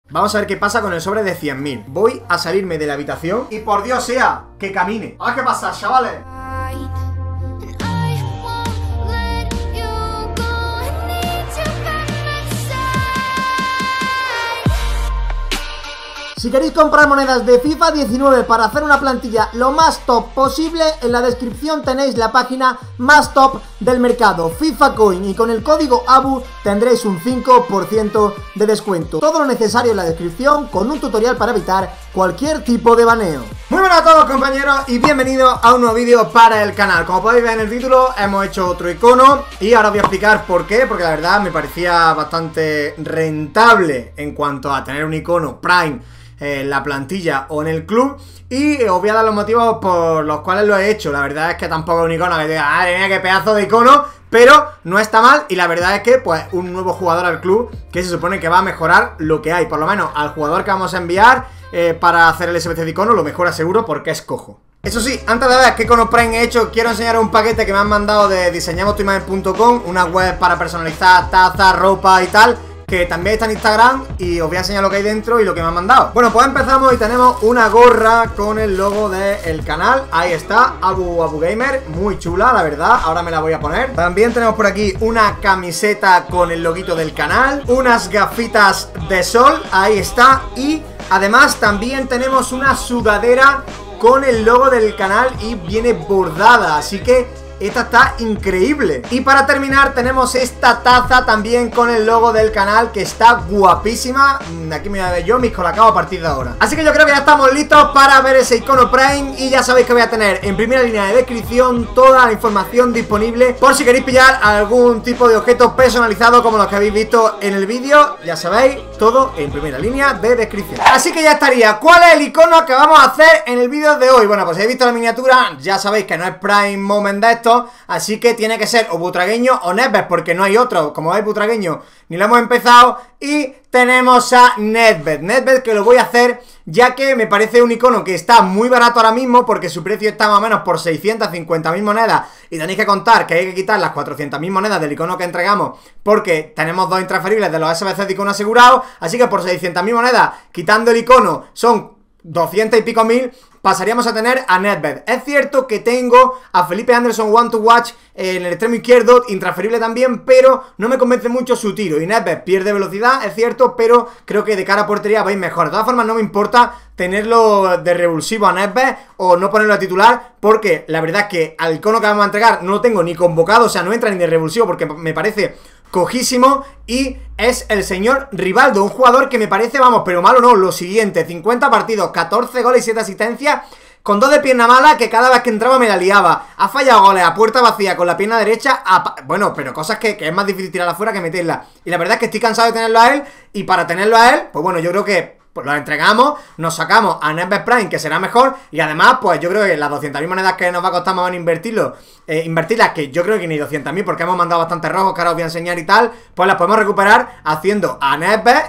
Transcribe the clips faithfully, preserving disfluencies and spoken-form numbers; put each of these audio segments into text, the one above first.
Vamos a ver qué pasa con el sobre de cien mil. Voy a salirme de la habitación y por Dios sea, que camine. A ver qué pasa, chavales. Si queréis comprar monedas de FIFA diecinueve para hacer una plantilla lo más top posible, en la descripción tenéis la página más top del mercado, FIFA Coin, y con el código A B U tendréis un cinco por ciento de descuento. Todo lo necesario en la descripción, con un tutorial para evitar cualquier tipo de baneo. Muy buenas a todos, compañeros, y bienvenidos a un nuevo vídeo para el canal. Como podéis ver en el título, hemos hecho otro icono y ahora os voy a explicar por qué, porque la verdad me parecía bastante rentable en cuanto a tener un icono Prime en la plantilla o en el club, y os voy a dar los motivos por los cuales lo he hecho. La verdad es que tampoco es un icono que diga, madre mía, qué pedazo de icono, pero no está mal, y la verdad es que pues un nuevo jugador al club que se supone que va a mejorar lo que hay, por lo menos al jugador que vamos a enviar eh, para hacer el S B C de icono lo mejora seguro, porque es cojo. Eso sí, antes de ver qué icono Prime he hecho, quiero enseñaros un paquete que me han mandado de diseñamos tu imagen punto com, una web para personalizar tazas, ropa y tal, que también está en Instagram, y os voy a enseñar lo que hay dentro y lo que me han mandado. Bueno, pues empezamos y tenemos una gorra con el logo del canal. Ahí está, Abu Abu Gamer, muy chula, la verdad, ahora me la voy a poner. También tenemos por aquí una camiseta con el loguito del canal, unas gafitas de sol, ahí está, y además también tenemos una sudadera con el logo del canal y viene bordada, así que esta está increíble. Y para terminar tenemos esta taza también con el logo del canal, que está guapísima. Aquí me voy a ver yo mis colacados a partir de ahora. Así que yo creo que ya estamos listos para ver ese icono Prime. Y ya sabéis que voy a tener en primera línea de descripción toda la información disponible por si queréis pillar algún tipo de objeto personalizado como los que habéis visto en el vídeo. Ya sabéis, todo en primera línea de descripción. Así que ya estaría. ¿Cuál es el icono que vamos a hacer en el vídeo de hoy? Bueno, pues si habéis visto la miniatura, ya sabéis que no es Prime Moment de esto, así que tiene que ser o Butragueño o Nedved, porque no hay otro. Como veis, Butragueño ni lo hemos empezado. Y tenemos a Nedved, Nedved que lo voy a hacer ya que me parece un icono que está muy barato ahora mismo, porque su precio está más o menos por seiscientas cincuenta mil monedas. Y tenéis que contar que hay que quitar las cuatrocientas mil monedas del icono que entregamos, porque tenemos dos intransferibles de los S B C de icono asegurados. Así que por seiscientas mil monedas, quitando el icono, son doscientas y pico mil, pasaríamos a tener a Nedved. Es cierto que tengo a Felipe Anderson One to Watch en el extremo izquierdo, intransferible también, pero no me convence mucho su tiro. Y Nedved pierde velocidad, es cierto, pero creo que de cara a portería vais mejor. De todas formas, no me importa tenerlo de revulsivo a Nedved o no ponerlo a titular, porque la verdad es que al icono que vamos a entregar no lo tengo ni convocado, o sea, no entra ni de revulsivo, porque me parece cojísimo. Y es el señor Rivaldo, un jugador que me parece, vamos, pero malo no, lo siguiente: cincuenta partidos, catorce goles y siete asistencias, con dos de pierna mala, que cada vez que entraba me la liaba. Ha fallado goles a puerta vacía con la pierna derecha, a... bueno, pero cosas que, que es más difícil tirarla afuera que meterla. Y la verdad es que estoy cansado de tenerlo a él, y para tenerlo a él, pues bueno, yo creo que pues lo entregamos, nos sacamos a Nedved Prime, que será mejor. Y además, pues yo creo que las doscientas mil monedas que nos va a costar más o menos invertirlo, eh, invertirlas, que yo creo que ni doscientas mil, porque hemos mandado bastantes rojos que ahora os voy a enseñar y tal, pues las podemos recuperar haciendo a Nedved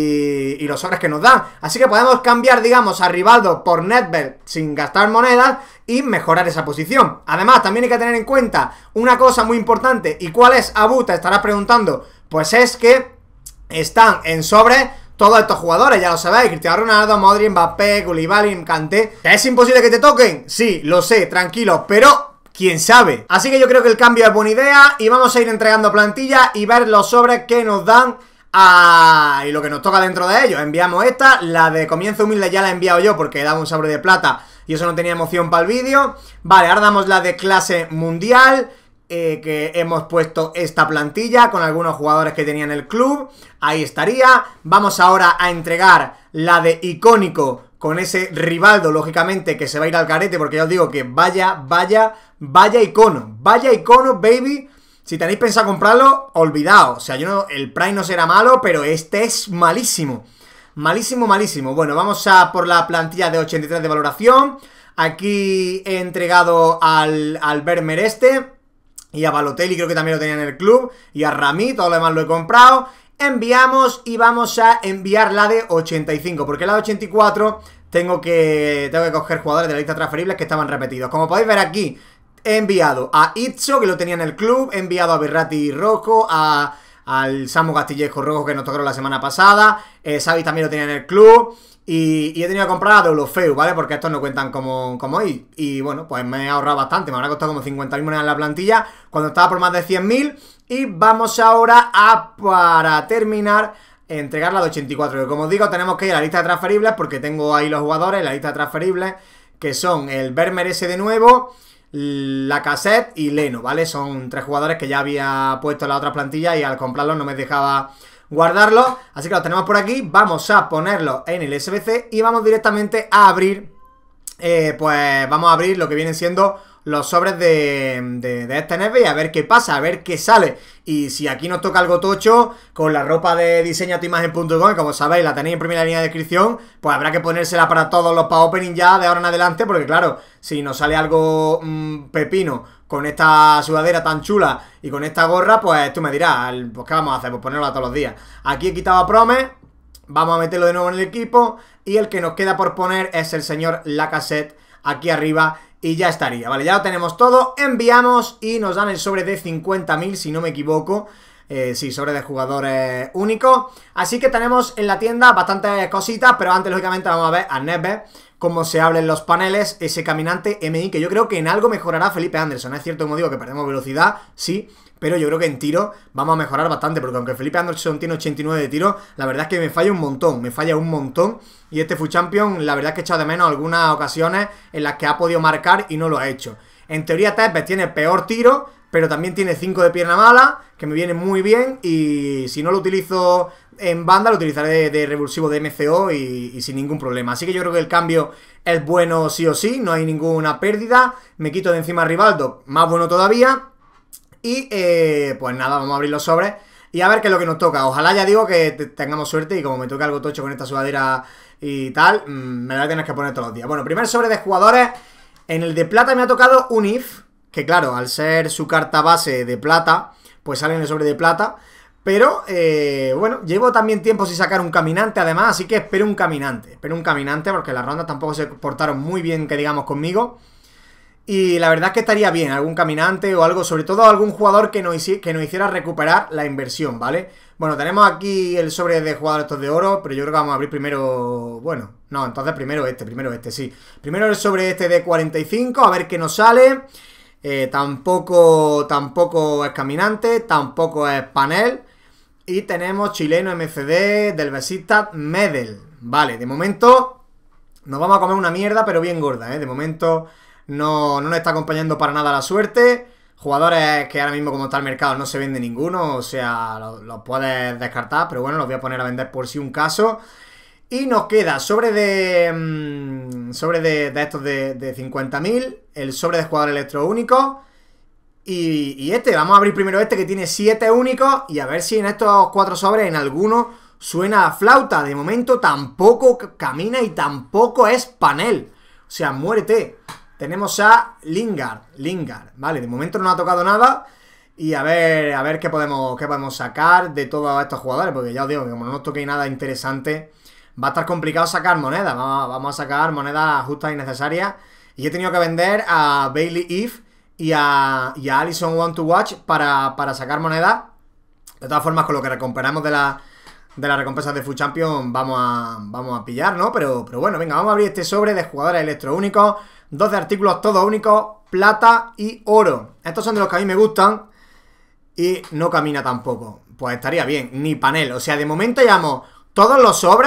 y, y los sobres que nos dan. Así que podemos cambiar, digamos, a Rivaldo por Nedved sin gastar monedas y mejorar esa posición. Además, también hay que tener en cuenta una cosa muy importante. ¿Y cuál es, Abu? Te estarás preguntando. Pues es que están en sobre todos estos jugadores, ya lo sabéis: Cristiano Ronaldo, Modric, Mbappé, Koulibaly, Kanté. ¿Es imposible que te toquen? Sí, lo sé, tranquilo, pero quién sabe. Así que yo creo que el cambio es buena idea, y vamos a ir entregando plantilla y ver los sobres que nos dan a... y lo que nos toca dentro de ellos. Enviamos esta, la de comienzo humilde ya la he enviado yo porque daba un sobre de plata y eso no tenía emoción para el vídeo. Vale, ahora damos la de clase mundial, Eh, que hemos puesto esta plantilla con algunos jugadores que tenían el club. Ahí estaría. Vamos ahora a entregar la de icónico con ese Rivaldo, lógicamente, que se va a ir al carete, porque ya os digo que vaya, vaya, vaya icono, vaya icono, baby. Si tenéis pensado comprarlo, olvidaos. O sea, yo no, el Prime no será malo, pero este es malísimo. Malísimo, malísimo. Bueno, vamos a por la plantilla de ochenta y tres de valoración. Aquí he entregado al, al Vermeer este, y a Balotelli creo que también lo tenía en el club, y a Rami, todo lo demás lo he comprado. Enviamos y vamos a enviar la de ochenta y cinco, porque la de ochenta y cuatro tengo que, tengo que coger jugadores de la lista transferibles que estaban repetidos. Como podéis ver aquí, he enviado a Itzo, que lo tenía en el club, he enviado a Berratti Rojo, a, al Samu Castillejo Rojo que nos tocaron la semana pasada. eh, Xavi también lo tenía en el club. Y, y he tenido que comprar a Deulofeu, ¿vale? Porque estos no cuentan como, como hoy. Y bueno, pues me he ahorrado bastante. Me habrá costado como cincuenta mil monedas en la plantilla cuando estaba por más de cien mil. Y vamos ahora a, para terminar, entregar la de ochenta y cuatro. Que como os digo, tenemos que ir a la lista de transferibles, porque tengo ahí los jugadores, la lista de transferibles, que son el Vermeer ese de nuevo, Lacazette y Leno, ¿vale? Son tres jugadores que ya había puesto en la otra plantilla y al comprarlos no me dejaba guardarlos. Así que los tenemos por aquí. Vamos a ponerlos en el S B C y vamos directamente a abrir, eh, pues vamos a abrir lo que vienen siendo los sobres de, de, de este Neve y a ver qué pasa, a ver qué sale. Y si aquí nos toca algo tocho, con la ropa de diseño tu imagen punto com, que como sabéis la tenéis en primera línea de descripción, pues habrá que ponérsela para todos los pack opening ya de ahora en adelante, porque claro, si nos sale algo mmm, pepino con esta sudadera tan chula y con esta gorra, pues tú me dirás, pues ¿qué vamos a hacer? Pues ponerlo todos los días. Aquí he quitado a Promes, vamos a meterlo de nuevo en el equipo y el que nos queda por poner es el señor Lacazette aquí arriba. Y ya estaría, vale, ya lo tenemos todo. Enviamos y nos dan el sobre de cincuenta mil, si no me equivoco. eh, Sí, sobre de jugadores únicos. Así que tenemos en la tienda bastantes cositas, pero antes lógicamente vamos a ver a Neve, cómo se abren los paneles, ese caminante M I, que yo creo que en algo mejorará Felipe Anderson. Es cierto, como digo, que perdemos velocidad, sí, pero yo creo que en tiro vamos a mejorar bastante, porque aunque Felipe Anderson tiene ochenta y nueve de tiro, la verdad es que me falla un montón, me falla un montón. Y este Foot Champion, la verdad es que he echado de menos algunas ocasiones en las que ha podido marcar y no lo ha hecho. En teoría Tepes tiene peor tiro, pero también tiene cinco de pierna mala, que me viene muy bien. Y si no lo utilizo en banda, lo utilizaré de, de revulsivo de M C O y, y sin ningún problema. Así que yo creo que el cambio es bueno sí o sí, no hay ninguna pérdida. Me quito de encima a Rivaldo, más bueno todavía. Y eh, pues nada, vamos a abrir los sobres y a ver qué es lo que nos toca. Ojalá, ya digo, que tengamos suerte y como me toque algo tocho con esta sudadera y tal, me la voy a tener que poner todos los días. Bueno, primer sobre de jugadores. En el de plata me ha tocado un If, que claro, al ser su carta base de plata, pues sale en el sobre de plata. Pero, eh, bueno, llevo también tiempo sin sacar un caminante además, así que espero un caminante. Espero un caminante porque las rondas tampoco se portaron muy bien, que digamos, conmigo. Y la verdad es que estaría bien algún caminante o algo, sobre todo algún jugador que nos, que nos hiciera recuperar la inversión, ¿vale? Bueno, tenemos aquí el sobre de jugadores estos de oro, pero yo creo que vamos a abrir primero... Bueno, no, entonces primero este, primero este, sí. Primero el sobre este de cuarenta y cinco, a ver qué nos sale. Eh, tampoco, tampoco es caminante, tampoco es panel. Y tenemos chileno M C D del Besiktas Medel. Vale, de momento nos vamos a comer una mierda, pero bien gorda, ¿eh? De momento... No, no nos está acompañando para nada la suerte. Jugadores que ahora mismo, como está el mercado, no se vende ninguno. O sea, los lo puedes descartar, pero bueno, los voy a poner a vender por si un caso. Y nos queda sobre de mmm, sobre de, de estos de, de cincuenta mil, el sobre de jugador electro único. Y, y este, vamos a abrir primero este que tiene siete únicos. Y a ver si en estos cuatro sobres, en alguno, suena a flauta. De momento tampoco camina y tampoco es panel. O sea, muérete. Tenemos a Lingard, Lingard, vale, de momento no nos ha tocado nada. Y a ver, a ver qué podemos, qué podemos sacar de todos estos jugadores, porque ya os digo que como no nos toque nada interesante, va a estar complicado sacar monedas. Vamos, vamos a sacar monedas justas y necesarias. Y he tenido que vender a Bailey Eve y a, y a Allison Want to Watch para, para sacar monedas. De todas formas, con lo que recuperamos de la... de las recompensas de Foot Champion vamos a, vamos a pillar, ¿no? Pero, pero bueno, venga, vamos a abrir este sobre de jugadores electro únicos. doce artículos todos únicos, plata y oro. Estos son de los que a mí me gustan. Y no camina tampoco. Pues estaría bien, ni panel. O sea, de momento llevamos todos los sobres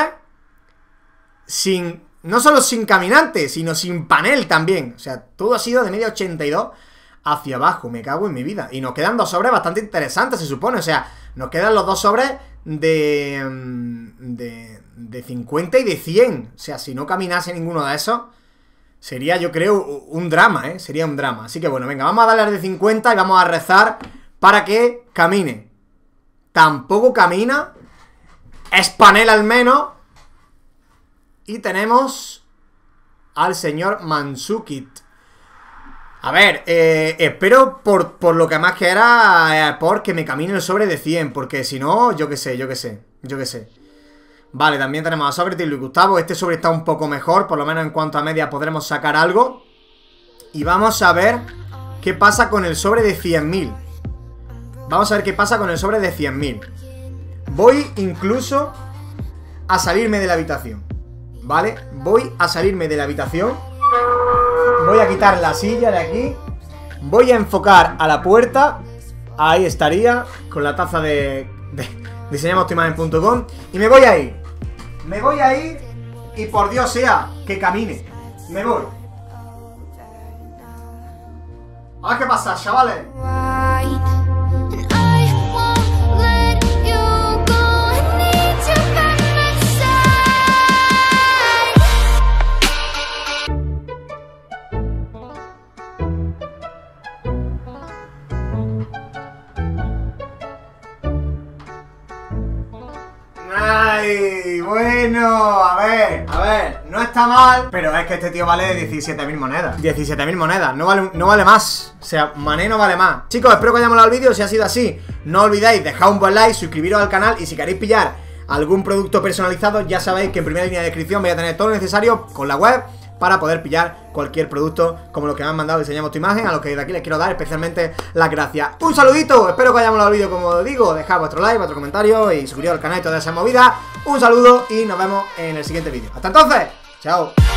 sin... no solo sin caminante, sino sin panel también. O sea, todo ha sido de media ochenta y dos hacia abajo, me cago en mi vida. Y nos quedan dos sobres bastante interesantes, se supone. O sea, nos quedan los dos sobres de... de, de cincuenta y de cien. O sea, si no caminase ninguno de esos, sería, yo creo, un drama, ¿eh? Sería un drama. Así que bueno, venga, vamos a darle al de cincuenta y vamos a rezar para que camine. Tampoco camina. Es panel al menos. Y tenemos al señor Mandzukic. A ver, eh, espero por, por lo que más que era, eh, porque me camine el sobre de cien. Porque si no, yo qué sé, yo qué sé, yo qué sé. Vale, también tenemos a Sócrates y Luis Gustavo. Este sobre está un poco mejor, por lo menos en cuanto a media podremos sacar algo. Y vamos a ver qué pasa con el sobre de cien mil. Vamos a ver qué pasa con el sobre de cien mil. Voy incluso a salirme de la habitación, ¿vale? Voy a salirme de la habitación. Voy a quitar la silla de aquí. Voy a enfocar a la puerta. Ahí estaría, con la taza de, de diseñamos tu imagen punto com. Y me voy a ir. Me voy a ir. Y por Dios sea que camine. Me voy. A ver qué pasa, chavales. Ay, bueno, a ver, a ver, no está mal, pero es que este tío vale diecisiete mil monedas. diecisiete mil monedas, no vale, no vale más. O sea, Mané no vale más. Chicos, espero que hayamos molado el vídeo. Si ha sido así, no olvidéis dejar un buen like, suscribiros al canal. Y si queréis pillar algún producto personalizado, ya sabéis que en primera línea de descripción vais a tener todo lo necesario con la web para poder pillar cualquier producto como lo que me han mandado Diseñamos tu Imagen, a los que de aquí les quiero dar especialmente las gracias. Un saludito, espero que hayamos molado el vídeo como digo, dejad vuestro like, vuestro comentario y suscribiros al canal y toda esa movida. Un saludo y nos vemos en el siguiente vídeo. Hasta entonces, chao.